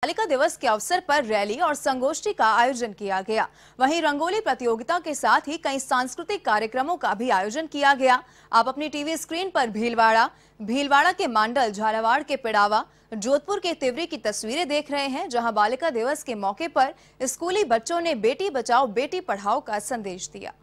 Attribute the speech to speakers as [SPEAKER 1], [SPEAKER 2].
[SPEAKER 1] बालिका दिवस के अवसर पर रैली और संगोष्ठी का आयोजन किया गया। वहीं रंगोली प्रतियोगिता के साथ ही कई सांस्कृतिक कार्यक्रमों का भी आयोजन किया गया। आप अपनी टीवी स्क्रीन पर भीलवाड़ा के मांडल, झालावाड़ के पिड़ावा, जोधपुर के तिवरी की तस्वीरें देख रहे हैं, जहां बालिका दिवस के मौके पर स्कूली बच्चों ने बेटी बचाओ बेटी पढ़ाओ का संदेश दिया।